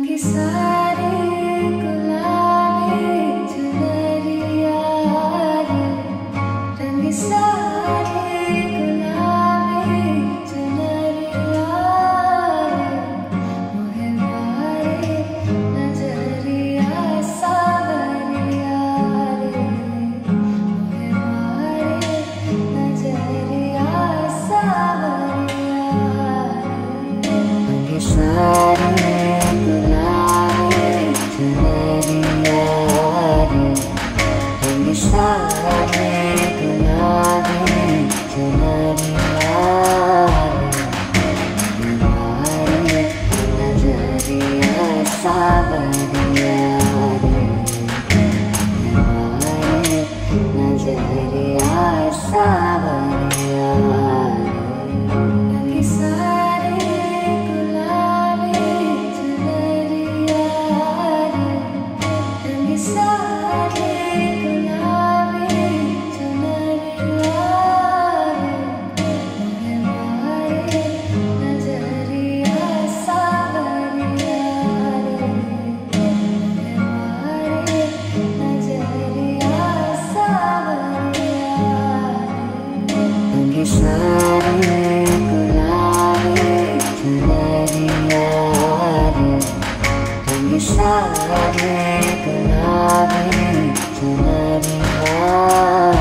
सारे गुलाबी चुनरिया रे, रंग सारे गुलाबी चुनरिया रे, मोहे मारे नजरिया सावरिया रे, मोहे मारे नजरिया सावरिया रे, रंग सारे सारे गुलाबी चुनरिया रे, मारे नजरिया सावरिया रे, मारे नजरिया सावरिया रे, सारे गुलाबी चुनरिया रे, रंग सारे सारे गुलाबी चुनरिया रे, रंग सारे गुलाबी चुनरिया